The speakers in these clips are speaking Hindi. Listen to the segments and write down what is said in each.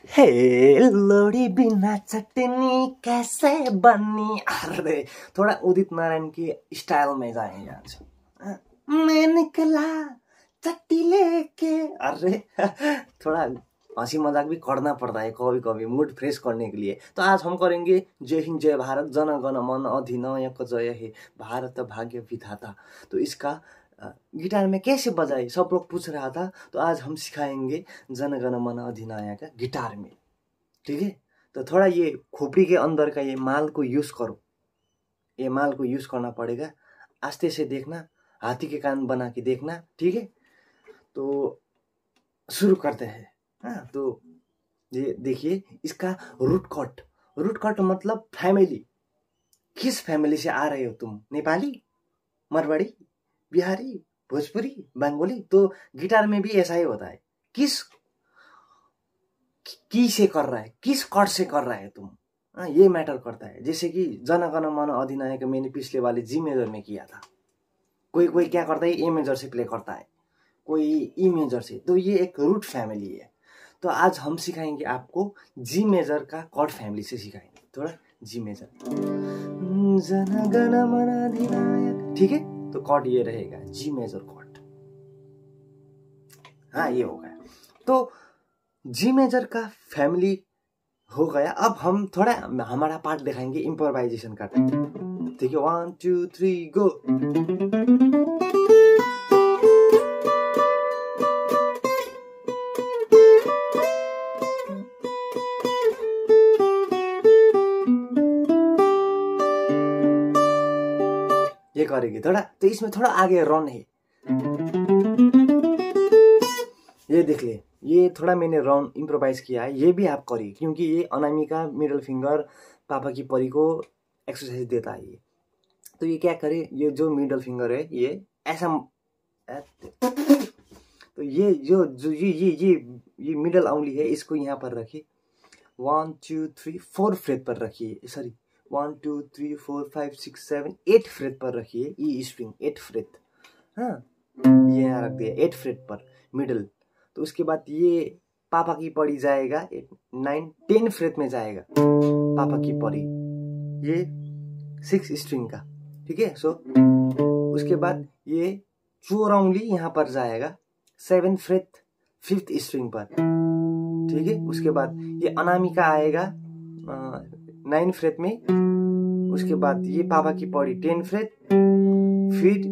हे लोड़ी बिना चटनी कैसे बनी। अरे थोड़ा उदित नारायण की स्टाइल में जाए यहाँ से। मैं निकला चट्टी लेके। अरे थोड़ा हंसी मजाक भी करना पड़ता है कभी कभी मूड फ्रेश करने के लिए। तो आज हम करेंगे जय हिंद जय भारत जन गण मन अधिनायक जय हे भारत भाग्य विधाता। तो इसका गिटार में कैसे बजाए सब लोग पूछ रहा था, तो आज हम सिखाएंगे जन गण मन अधिनायक गिटार में। ठीक है, तो थोड़ा ये खोपड़ी के अंदर का ये माल को यूज करो, ये माल को यूज करना पड़ेगा। आस्ते से देखना, हाथी के कान बना के देखना। ठीक है, तो शुरू करते हैं। हाँ, तो ये देखिए इसका रूट कट मतलब फैमिली। किस फैमिली से आ रहे हो तुम? नेपाली, मरवाड़ी, बिहारी, भोजपुरी, बंगाली। तो गिटार में भी ऐसा ही होता है। किस की से कर रहा है, किस कट से कर रहा है तुम, ये मैटर करता है। जैसे कि जन गण मन अधिनायक मैंने पिछले वाले जी मेजर में किया था। कोई क्या करता है, ए मेजर से प्ले करता है, कोई ई मेजर से। तो ये एक रूट फैमिली है। तो आज हम सिखाएंगे आपको जी मेजर का कॉर्ड फैमिली से सिखाएंगे। थोड़ा जी मेजर, जन गण मन अधिनायक। ठीक है, तो कॉर्ड ये रहेगा जी मेजर कॉर्ड। हाँ, ये हो गया। तो जी मेजर का फैमिली हो गया। अब हम थोड़ा हमारा पार्ट दिखाएंगे इम्प्रोवाइजेशन का। ठीक है, 1 2 3 गो। ये करेंगे थोड़ा, तो इसमें थोड़ा आगे रन है, ये देख ले। ये थोड़ा मैंने रन इम्प्रोवाइज किया है, ये भी आप करिए क्योंकि ये अनामिका मिडल फिंगर पापा की परी को एक्सरसाइज देता है ये। तो ये क्या करे, ये जो मिडल फिंगर है ये ऐसा, तो ये जो ये मिडल उंगली है, इसको यहाँ पर रखिए। 1 2 3 4 फ्रेट पर रखिए, सॉरी 1 2 3 4 5 6 7 8 फ्रेट पर रखिए। ई स्ट्रिंग 8 फ्रेट, हाँ ये यहाँ रख दिया 8 फ्रेट पर मिडल। तो उसके बाद ये पापा की परी जाएगा 9 10 फ्रेट में जाएगा पापा की परी, ये 6 स्ट्रिंग का। ठीक है, सो उसके बाद ये चोर उंगली यहाँ पर जाएगा 7 फ्रेट 5th स्ट्रिंग पर। ठीक है, उसके बाद ये अनामिका आएगा 9 फ्रेट में। उसके बाद ये पापा की परी 10 फ्रेट, फिर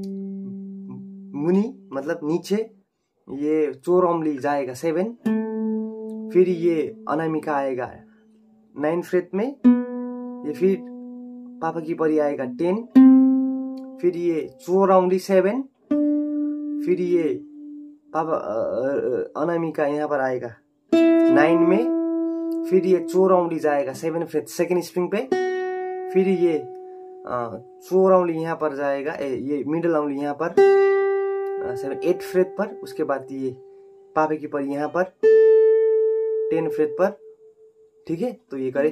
मुनि मतलब नीचे ये चोर उंगली जाएगा 7, फिर ये अनामिका आएगा 9 फ्रेट में, ये फिर पापा की परी आएगा 10, फिर ये चोर उंगली 7, फिर ये पापा अनामिका यहाँ पर आएगा 9 में, फिर ये चोर उंगली जाएगा 7 फ्रेट 2nd स्ट्रिंग पे, फिर ये चोर उंगली यहाँ पर जाएगा, ये मिडल उंगली यहाँ पर 8 फ्रेट पर। उसके बाद ये पापा की परी यहाँ पर 10 फ्रेट पर। ठीक है, तो ये करे।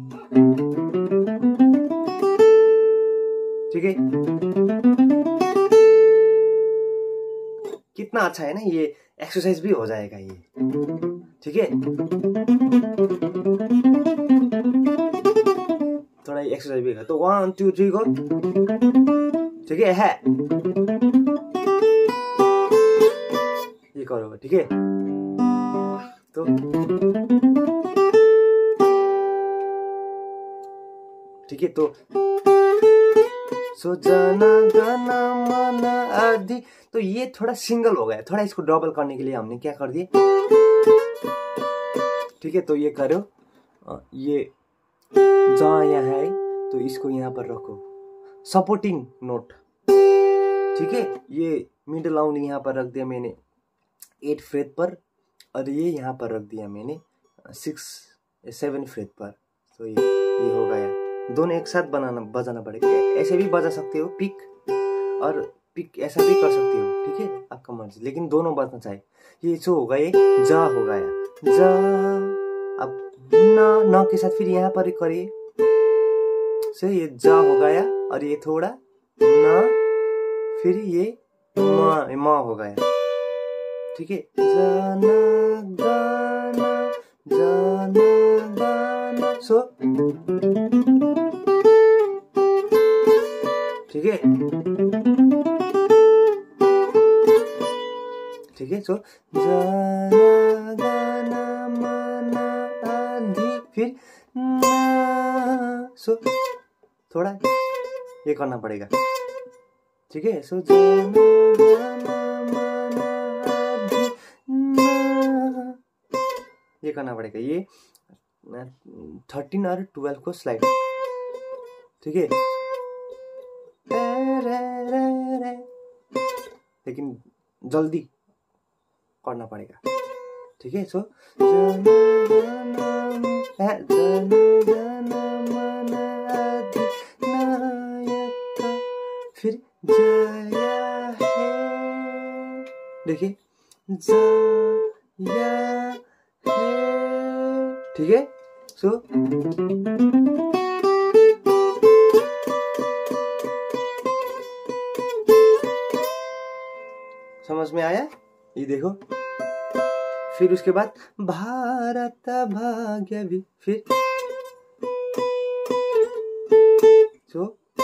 ठीक है, कितना अच्छा है ना, ये एक्सरसाइज भी हो जाएगा ये। ठीक है, थोड़ा एक्सरसाइज भी है। तो 1 2 3 गो। ठीक है, ये करो। ठीक है, तो ठीक है, तो सो जन गण मन अधि। तो ये थोड़ा सिंगल हो गया, थोड़ा इसको डबल करने के लिए हमने क्या कर दिया। ठीक है, तो ये करो, ये जहाँ यहाँ है तो इसको यहाँ पर रखो, सपोर्टिंग नोट। ठीक है, ये मिडल उंगली यहाँ पर रख दिया मैंने 8 फ्रेट पर, और ये यहाँ पर रख दिया मैंने 7 फ्रेट पर। तो ये हो गया। दोनों एक साथ बजाना पड़ेगा। ऐसे भी बजा सकते हो पिक, और पिक ऐसा भी कर सकते हो। ठीक है, आपका मर्जी, लेकिन दोनों बजना चाहिए। ये जो हो गया जा हो गया जा। अब न के साथ फिर यहाँ पर करिए, से ये जा हो गया, और ये थोड़ा न, फिर ये म हो गया। ठीक है, जन गण सो जना गाना माना आधी, फिर ना, सो थोड़ा ये करना पड़ेगा, ठीक है। सो जना गाना माना आधी ना, ये करना पड़ेगा। ये 13 और 12 को स्लाइड, ठीक है। लेकिन जल्दी करना पड़ेगा, ठीक है। सो फिर जया है, देखिए जया है, ठीक है। सो समझ में आया? ये देखो। फिर उसके बाद भारत भाग्य भी, फिर सो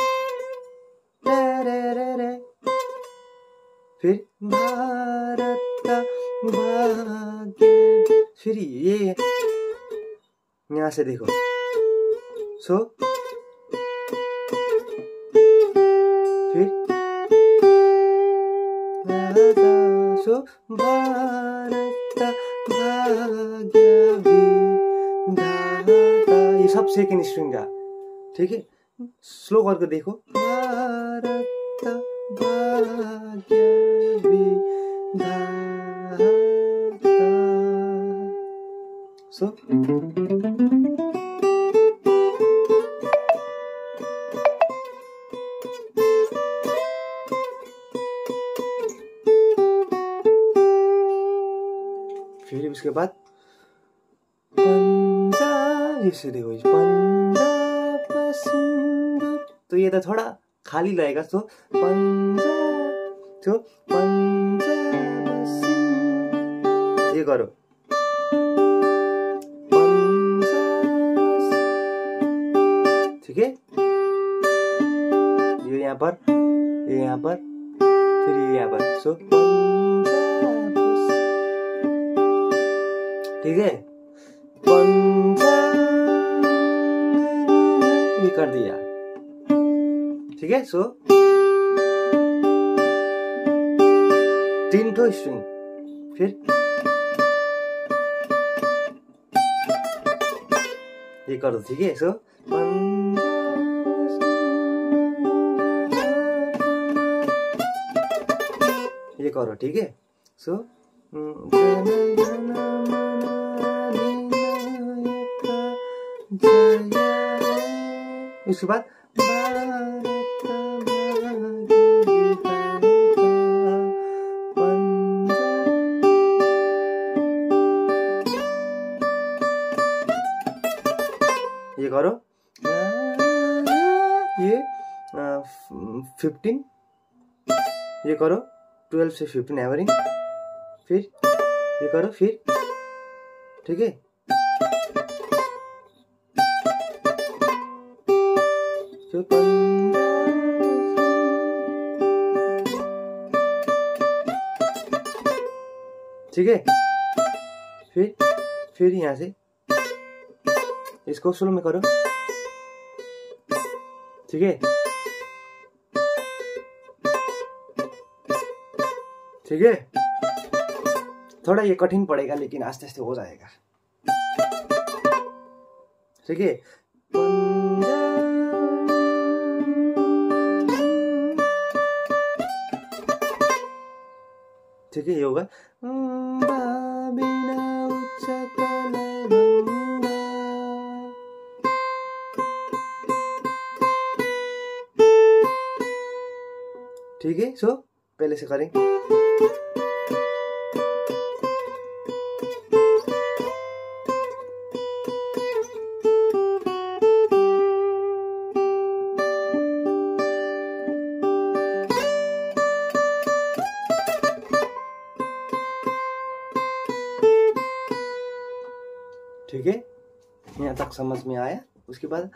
रे रे रे, फिर भारत भाग्य, फिर ये यहाँ से देखो। सो फिर सो भारत भाग्य विधाता, ये सब सेकेंड स्ट्रिंग का, ठीक है। स्लो करके देखो। भारत भाग्य विधाता, सो फिर उसके बाद पंजाब, ये देखो पंजाब सुंदर, तो ये तो थोड़ा खाली लगेगा। तो पंजाब, तो पंजाब सुंदर, ये करो पंजाब, ठीक है। ये यहाँ पर, ये यहाँ पर, फिर ये यहाँ पर। सो पंजाब, ठीक है। पंजाब, ये कर दिया, ठीक है। सो 3 ठो स्ट्रिंग, फिर ये कर दो, ठीक है। सो ये करो, ठीक है। सो उसके बाद ये करो, ये 15, ये करो 12 से 15 एवरिंग, फिर ये करो, फिर ठीक है। ठीक है। फिर यहाँ से इसको स्लो में करो, ठीक है। ठीक है, थोड़ा ये कठिन पड़ेगा लेकिन आस्ते आस्ते हो जाएगा, ठीक है। ठीक है, ये होगा ठीक है। सो पहले से करें, ठीक है। यहाँ तक समझ में आया। उसके बाद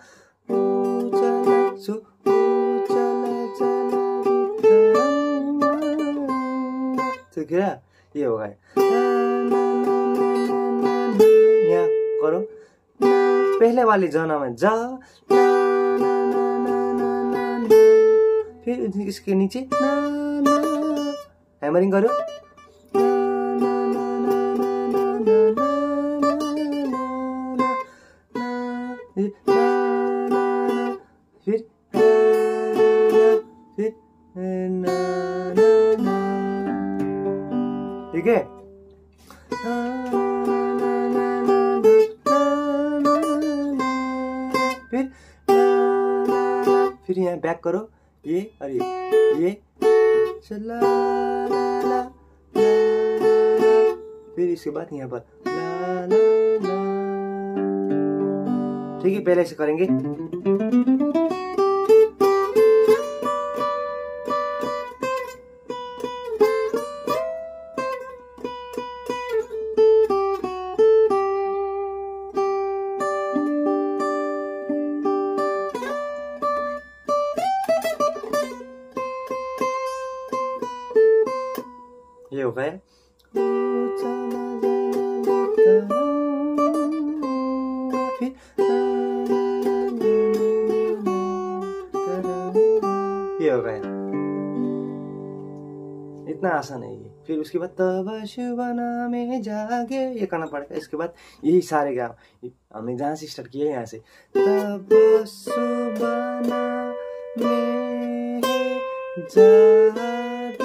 ठीक है, ये होगा। यहाँ करो पहले वाली जाना में जा, फिर इसके नीचे हैमरिंग करो, फिर ठीक है। फिर यहाँ बैक करो ये और ये ला ला ला, फिर इसके बाद यहाँ पर ला ला ला। ठीक है, पहले से करेंगे। ये हो गया। फिर ये हो गया। इतना आसान है ये। फिर उसके बाद तब शुभना में जागे ये करना पड़ेगा। इसके बाद यही सारे गाँव हमने जहाँ से स्टार्ट किया यहाँ से तब शुभना में जागे,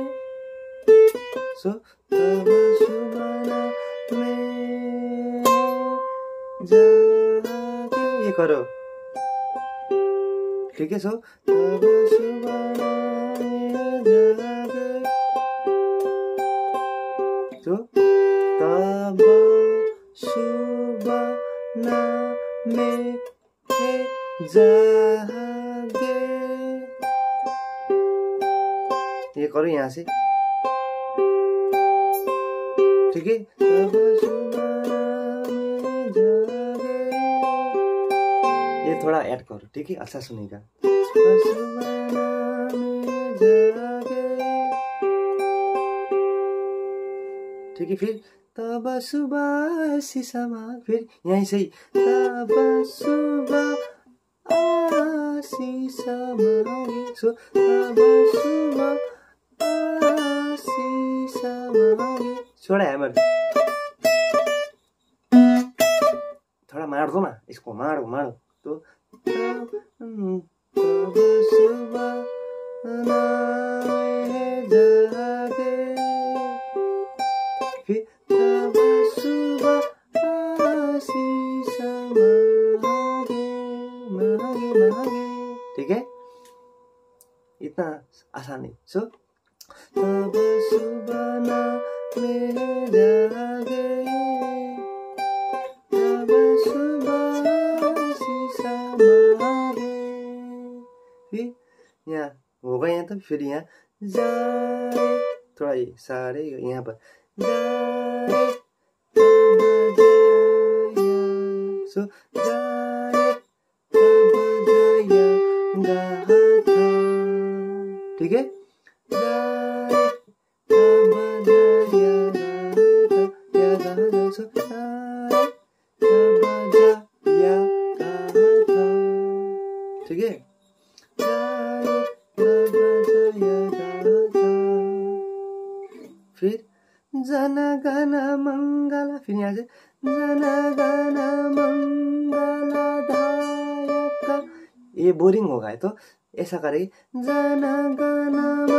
सो तब शुभना में जागे ये करो। ठीक है, सो तब शुभना में जागे, तो तब शुभना में जागे ये करो यहाँ से। ठीक है, तब शुभना में जागे ये थोड़ा ऐड करो। ठीक है, अच्छा सुनेगा। शुभना में जागे, ठीक है। फिर तब सुबह शीशमा, फिर यहीं से ही तब सुबह शीशमा, सो तब सुबह शीशमा, छोड़ा हैमर, थोड़ा मार दो ना इसको, मारो मारो। तो तब सुबह जागे, फिर तब सुबह शीशमा मागे मागे। ठीक है, इतना आसान है। सो तब शुभना में जागे, तब सुबह शीशमा मागे। फिर यहाँ होगा यहाँ, तो फिर यहाँ जाए, थोड़ा ये सारे यहाँ पर जाए तब जाया, सो जाए तब जाया गाथा। ठीक है, जाए तब जाया गाथा, सो जाए तब जाया गाथा। ठीक है, जाए तब जाया गाथा। फिर जन गण मंगल, फिर यहाँ से जन गण मंगलदायक। ये बोरिंग होगा, तो ऐसा करेंगे जन गण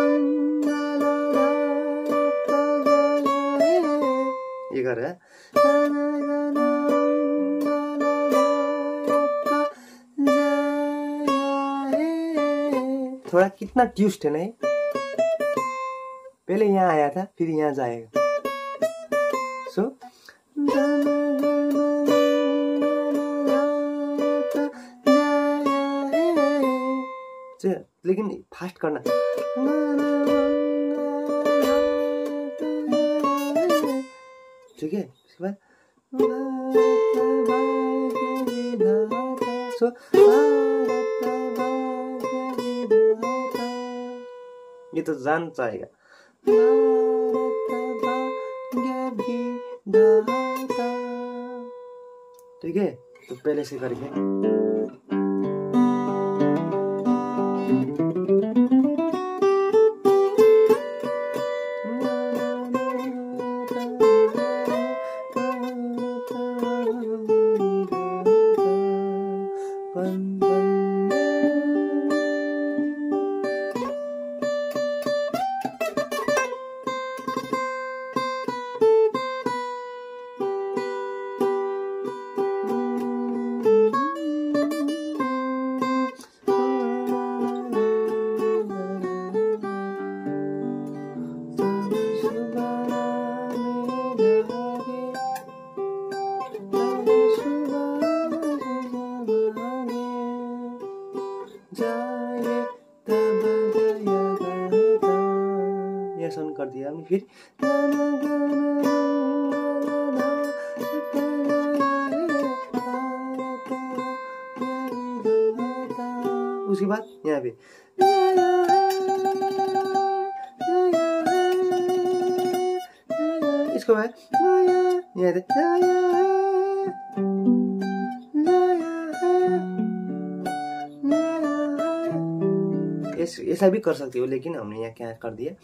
मंगलदायक, ये कर रहा है जन गण मंगलदायक। थोड़ा कितना ट्विस्ट है नहीं, पहले यहाँ आया था फिर यहाँ जाएगा। सो लेकिन फास्ट करना। ठीक है, उसके बाद सो ये तो जान चाहेगा। दाता। ठीक है, तो पहले से करके ये सुन कर दिया हमने। फिर उसके बाद यहाँ पे इसको बाद ऐसा भी कर सकते हो, लेकिन हमने यहाँ क्या कर दिया,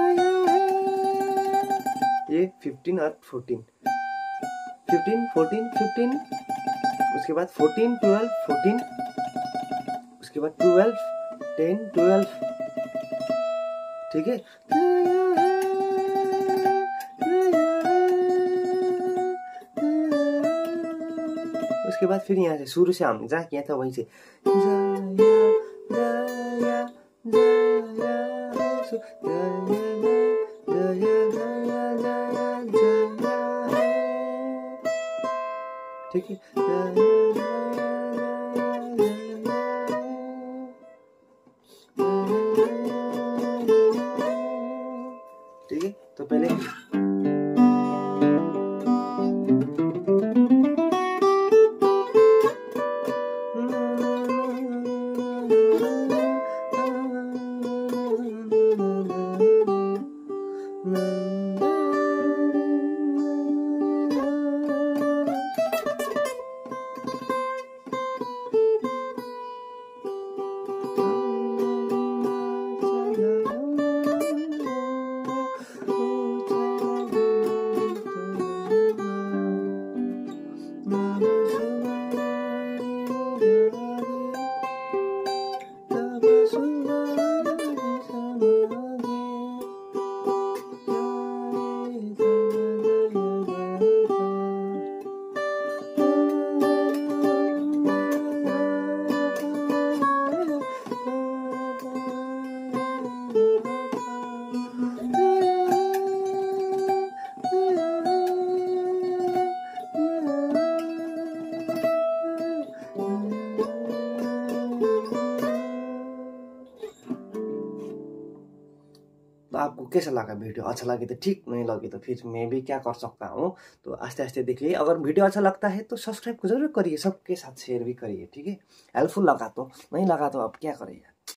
ये 15 और 14, 15 14 15, उसके बाद 14 12 14, उसके बाद 12 10 12। ठीक है, उसके बाद फिर यहाँ से शुरू से हमने जहाँ किया था वहीं से ठीक है। ठीक है, तो पहले तो आपको कैसा लगा वीडियो? अच्छा लगे तो ठीक, नहीं लगे तो फिर मैं भी क्या कर सकता हूँ। तो आस्ते आस्ते देखिए, अगर वीडियो अच्छा लगता है तो सब्सक्राइब जरूर करिए, सबके साथ शेयर भी करिए। ठीक है, हेल्पफुल लगा तो, नहीं लगा तो अब क्या करें।